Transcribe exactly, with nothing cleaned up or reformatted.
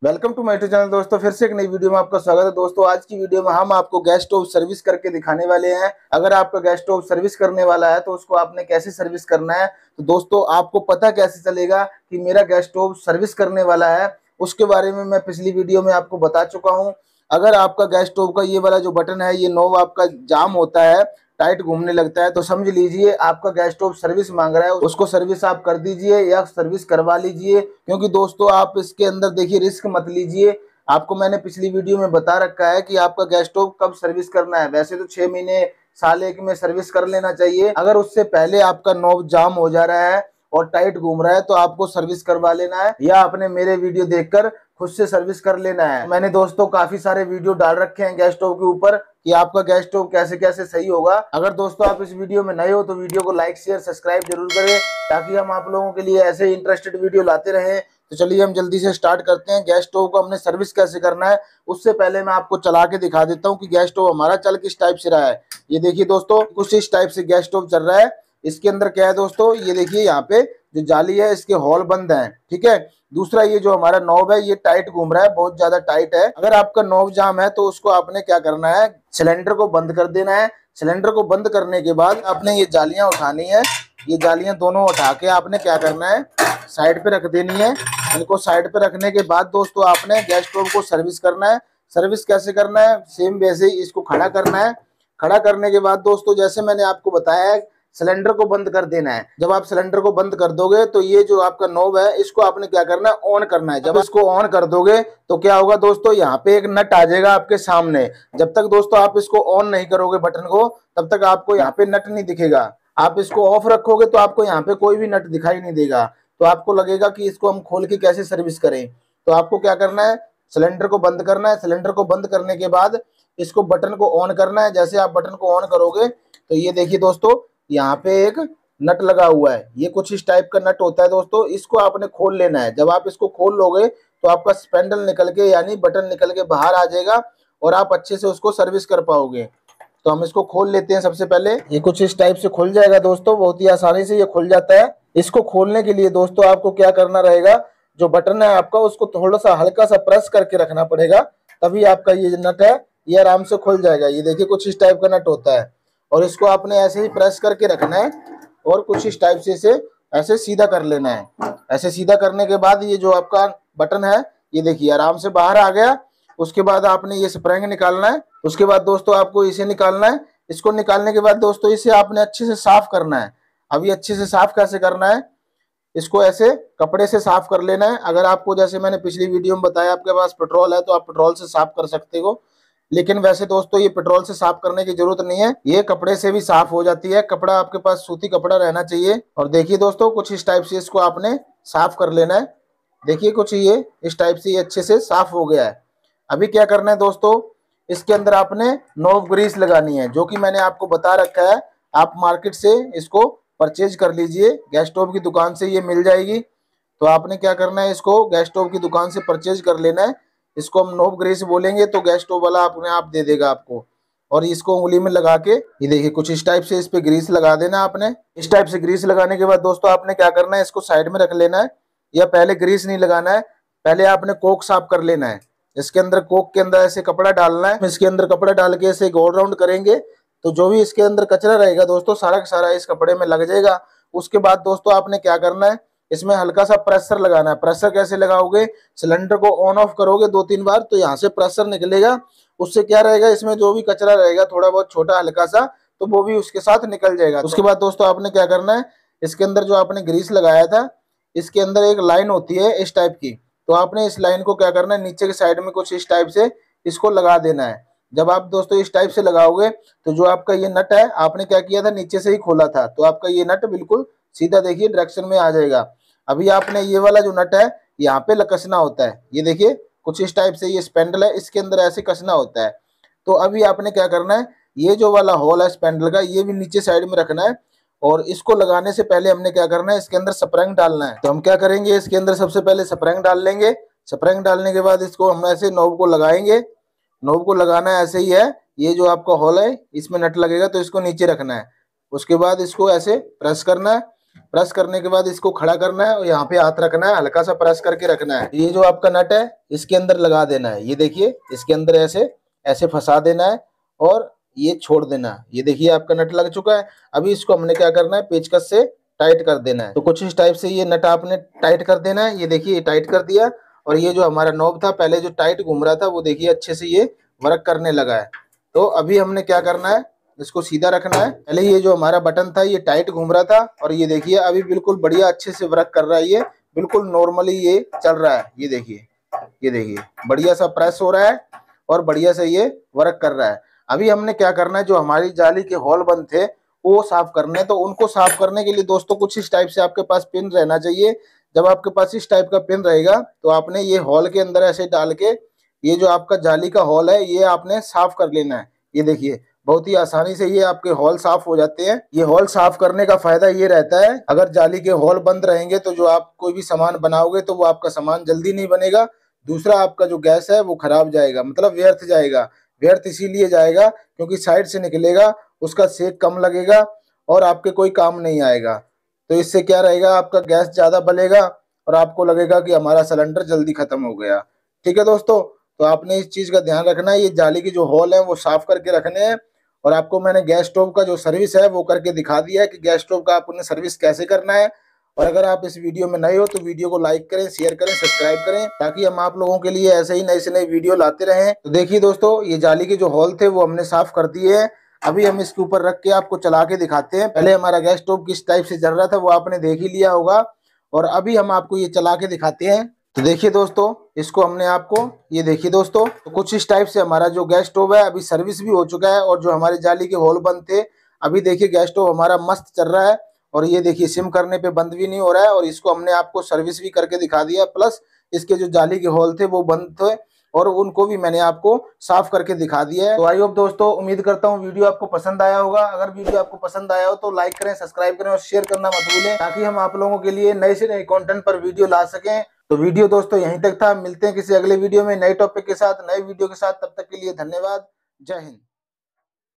Welcome to my YouTube channel दोस्तों। फिर से एक नई वीडियो में आपका स्वागत है दोस्तों। आज की वीडियो में हम आपको गैस स्टोव सर्विस करके दिखाने वाले हैं। अगर आपका गैस स्टोव सर्विस करने वाला है तो उसको आपने कैसे सर्विस करना है, तो दोस्तों आपको पता कैसे चलेगा कि मेरा गैस स्टोव सर्विस करने वाला है, उसके बारे में मैं पिछली वीडियो में आपको बता चुका हूँ। अगर आपका गैस स्टोव का ये वाला जो बटन है, ये नॉब आपका जाम होता है, टाइट घूमने लगता है, तो समझ लीजिए आपका गैस स्टोव सर्विस मांग रहा है। उसको सर्विस आप कर दीजिए या सर्विस करवा लीजिए, क्योंकि दोस्तों आप इसके अंदर देखिए रिस्क मत लीजिए। आपको मैंने पिछली वीडियो में बता रखा है कि आपका गैस स्टोव कब सर्विस करना है। वैसे तो छह महीने साल एक में सर्विस कर लेना चाहिए। अगर उससे पहले आपका नॉब जाम हो जा रहा है और टाइट घूम रहा है तो आपको सर्विस करवा लेना है, या आपने मेरे वीडियो देखकर खुद से सर्विस कर लेना है। मैंने दोस्तों काफी सारे वीडियो डाल रखे हैं गैस स्टोव के ऊपर कि आपका गैस स्टोव कैसे कैसे सही होगा। अगर दोस्तों आप इस वीडियो में नए हो तो वीडियो को लाइक शेयर सब्सक्राइब जरूर करें, ताकि हम आप लोगों के लिए ऐसे इंटरेस्टेड वीडियो लाते रहें। तो चलिए हम जल्दी से स्टार्ट करते हैं। गैस स्टोव को हमने सर्विस कैसे करना है उससे पहले मैं आपको चला के दिखा देता हूँ कि गैस स्टोव हमारा चल किस टाइप से रहा है। ये देखिए दोस्तों, कुछ इस टाइप से गैस स्टोव चल रहा है। इसके अंदर क्या है दोस्तों, ये देखिए यहाँ पे जो जाली है इसके हॉल बंद है, ठीक है। दूसरा ये जो हमारा नॉब है ये टाइट घूम रहा है, बहुत ज्यादा टाइट है। अगर आपका नॉब जाम है तो उसको आपने क्या करना है, सिलेंडर को बंद कर देना है। सिलेंडर को बंद करने के बाद आपने ये जालियां उठानी है। ये जालियां दोनों उठा के आपने क्या करना है, साइड पे रख देनी है। इनको साइड पे रखने के बाद दोस्तों आपने गैस स्टोव को सर्विस करना है। सर्विस कैसे करना है, सेम वैसे ही इसको खड़ा करना है। खड़ा करने के बाद दोस्तों जैसे मैंने आपको बताया है, सिलेंडर को बंद कर देना है। जब आप सिलेंडर को बंद कर दोगे तो ये जो आपका नॉब है इसको आपने क्या करना है, ऑन करना है। जब इसको ऑन कर दोगे तो क्या होगा दोस्तों, यहाँ पे एक नट आ जाएगा आपके सामने। जब तक दोस्तों आप इसको ऑन नहीं करोगे बटन को, तब तक आपको यहाँ पे नट नहीं दिखेगा। आप इसको ऑफ रखोगे तो आपको यहाँ पे कोई भी नट दिखाई नहीं देगा। तो आपको लगेगा कि इसको हम खोल के कैसे सर्विस करें। तो आपको क्या करना है, सिलेंडर को बंद करना है। सिलेंडर को बंद करने के बाद इसको बटन को ऑन करना है। जैसे आप बटन को ऑन करोगे तो ये देखिए दोस्तों, यहाँ पे एक नट लगा हुआ है। ये कुछ इस टाइप का नट होता है दोस्तों, इसको आपने खोल लेना है। जब आप इसको खोल लोगे तो आपका स्पेंडल निकल के यानी बटन निकल के बाहर आ जाएगा और आप अच्छे से उसको सर्विस कर पाओगे। तो हम इसको खोल लेते हैं। सबसे पहले ये कुछ इस टाइप से खुल जाएगा दोस्तों, बहुत ही आसानी से ये खुल जाता है। इसको खोलने के लिए दोस्तों आपको क्या करना रहेगा, जो बटन है आपका उसको थोड़ा सा हल्का सा प्रेस करके रखना पड़ेगा, तभी आपका ये नट है ये आराम से खुल जाएगा। ये देखिए कुछ इस टाइप का नट होता है और इसको आपने ऐसे ही प्रेस करके रखना है और कुछ इस टाइप से इसे ऐसे सीधा कर लेना है। ऐसे सीधा करने के बाद ये जो आपका बटन है ये देखिए आराम से बाहर आ गया। उसके बाद आपने ये स्प्रिंग निकालना है। उसके बाद दोस्तों आपको इसे निकालना है। इसको निकालने के बाद दोस्तों इसे आपने अच्छे से साफ करना है। अभी अच्छे से साफ कैसे करना है, इसको ऐसे कपड़े से साफ कर लेना है। अगर आपको जैसे मैंने पिछली वीडियो में बताया आपके पास पेट्रोल है तो आप पेट्रोल से साफ कर सकते हो, लेकिन वैसे दोस्तों ये पेट्रोल से साफ करने की जरूरत नहीं है, ये कपड़े से भी साफ हो जाती है। कपड़ा आपके पास सूती कपड़ा रहना चाहिए। और देखिए दोस्तों कुछ इस टाइप से इसको आपने साफ कर लेना है। देखिए कुछ ये इस टाइप से ये अच्छे से साफ हो गया है। अभी क्या करना है दोस्तों, इसके अंदर आपने नॉब ग्रीस लगानी है, जो कि मैंने आपको बता रखा है। आप मार्केट से इसको परचेज कर लीजिए, गैस स्टोव की दुकान से ये मिल जाएगी। तो आपने क्या करना है, इसको गैस स्टोव की दुकान से परचेज कर लेना है। इसको हम नॉब ग्रीस बोलेंगे तो गैस स्टोव वाला अपने आप दे देगा आपको। और इसको उंगली में लगा के ये देखिए कुछ इस टाइप से इस पे ग्रीस लगा देना आपने। इस टाइप से ग्रीस लगाने के बाद दोस्तों आपने क्या करना है, इसको साइड में रख लेना है। या पहले ग्रीस नहीं लगाना है, पहले आपने कोक साफ कर लेना है। इसके अंदर कोक के अंदर ऐसे कपड़ा डालना है। इसके अंदर कपड़ा डाल के ऐसे गोल राउंड करेंगे तो जो भी इसके अंदर कचरा रहेगा दोस्तों सारा का सारा इस कपड़े में लग जाएगा। उसके बाद दोस्तों आपने क्या करना है, इसमें हल्का सा प्रेशर लगाना है। प्रेशर कैसे लगाओगे, सिलेंडर को ऑन ऑफ करोगे दो तीन बार तो यहाँ से प्रेशर निकलेगा। उससे क्या रहेगा, इसमें जो भी कचरा रहेगा थोड़ा बहुत छोटा हल्का सा, तो वो भी उसके साथ निकल जाएगा। उसके बाद दोस्तों आपने क्या करना है, इसके अंदर जो आपने ग्रीस लगाया था इसके अंदर एक लाइन होती है इस टाइप की, तो आपने इस लाइन को क्या करना है, नीचे के साइड में कुछ इस टाइप से इसको लगा देना है। जब आप दोस्तों इस टाइप से लगाओगे तो जो आपका ये नट है आपने क्या किया था, नीचे से ही खोला था, तो आपका ये नट बिल्कुल सीधा देखिए डायरेक्शन में आ जाएगा। अभी आपने ये वाला जो नट है यहाँ पे कसना होता है। ये देखिए कुछ इस टाइप से ये स्पेंडल है, इसके अंदर ऐसे कसना होता है। तो अभी आपने क्या करना है, ये जो वाला होल है स्पेंडल का ये भी नीचे साइड में रखना है। और इसको लगाने से पहले हमने क्या करना है, इसके अंदर स्प्रिंग डालना है। तो हम क्या करेंगे, इसके अंदर सबसे पहले स्प्रिंग डाल लेंगे। स्प्रिंग डालने के बाद इसको हम ऐसे नॉब को लगाएंगे। नॉब को लगाना ऐसे ही है, ये जो आपका होल है इसमें नट लगेगा तो इसको नीचे रखना है। उसके बाद इसको ऐसे प्रेस करना है। प्रेस करने के बाद इसको खड़ा करना है और यहाँ पे हाथ रखना है, हल्का सा प्रेस करके रखना है। ये जो आपका नट है इसके अंदर लगा देना है, ये देखिए इसके अंदर ऐसे ऐसे फंसा देना है और ये छोड़ देना है। ये देखिए आपका नट लग चुका है। अभी इसको हमने क्या करना है, पेचकस से टाइट कर देना है। तो कुछ इस टाइप से ये नट आपने टाइट कर देना है। ये देखिए ये टाइट कर दिया और ये जो हमारा नॉब था पहले जो टाइट घूम रहा था वो देखिए अच्छे से ये वर्क करने लगा है। तो अभी हमने क्या करना है, इसको सीधा रखना है। पहले ये जो हमारा बटन था ये टाइट घूम रहा था और ये देखिए अभी बिल्कुल बढ़िया अच्छे से वर्क कर रहा है, ये बिल्कुल नॉर्मली ये चल रहा है। ये देखिए ये देखिए बढ़िया सा प्रेस हो रहा है और बढ़िया से ये वर्क कर रहा है। अभी हमने क्या करना है, जो हमारी जाली के होल बंद थे वो साफ करने हैं। तो उनको साफ करने के लिए दोस्तों कुछ इस टाइप से आपके पास पिन रहना चाहिए। जब आपके पास इस टाइप का पिन रहेगा तो आपने ये होल के अंदर ऐसे डाल के ये जो आपका जाली का होल है ये आपने साफ कर लेना है। ये देखिए बहुत ही आसानी से ये आपके होल साफ हो जाते हैं। ये होल साफ करने का फायदा ये रहता है, अगर जाली के होल बंद रहेंगे तो जो आप कोई भी सामान बनाओगे तो वो आपका सामान जल्दी नहीं बनेगा। दूसरा आपका जो गैस है वो खराब जाएगा, मतलब व्यर्थ जाएगा। व्यर्थ इसीलिए जाएगा क्योंकि साइड से निकलेगा, उसका सेक कम लगेगा और आपके कोई काम नहीं आएगा। तो इससे क्या रहेगा, आपका गैस ज्यादा बलेगा और आपको लगेगा कि हमारा सिलेंडर जल्दी खत्म हो गया। ठीक है दोस्तों, तो आपने इस चीज का ध्यान रखना है। ये जाली के जो होल है वो साफ करके रखने हैं। और आपको मैंने गैस स्टोव का जो सर्विस है वो करके दिखा दिया है कि गैस स्टोव का आपने सर्विस कैसे करना है। और अगर आप इस वीडियो में नए हो तो वीडियो को लाइक करें, शेयर करें, सब्सक्राइब करें, ताकि हम आप लोगों के लिए ऐसे ही नए से नए वीडियो लाते रहें। तो देखिए दोस्तों, ये जाली के जो होल थे वो हमने साफ कर दिए हैं। अभी हम इसके ऊपर रख के आपको चला के दिखाते हैं। पहले हमारा गैस स्टोव किस टाइप से जल रहा था वो आपने देख ही लिया होगा और अभी हम आपको ये चला के दिखाते हैं। तो देखिए दोस्तों, इसको हमने आपको ये देखिए दोस्तों, तो कुछ इस टाइप से हमारा जो गैस स्टोव है अभी सर्विस भी हो चुका है। और जो हमारे जाली के होल बंद थे, अभी देखिए गैस स्टोव हमारा मस्त चल रहा है और ये देखिए सिम करने पे बंद भी नहीं हो रहा है। और इसको हमने आपको सर्विस भी करके दिखा दिया, प्लस इसके जो जाली के होल थे वो बंद थे और उनको भी मैंने आपको साफ करके दिखा दिया है। तो आई होप दोस्तों, उम्मीद करता हूँ वीडियो आपको पसंद आया होगा। अगर वीडियो आपको पसंद आया हो तो लाइक करें, सब्सक्राइब करें और शेयर करना मत भूलें, ताकि हम आप लोगों के लिए नए से नए कंटेंट पर वीडियो ला सकें। तो वीडियो दोस्तों यहीं तक था, मिलते हैं किसी अगले वीडियो में नए टॉपिक के साथ, नए वीडियो के साथ। तब तक के लिए धन्यवाद, जय हिंद।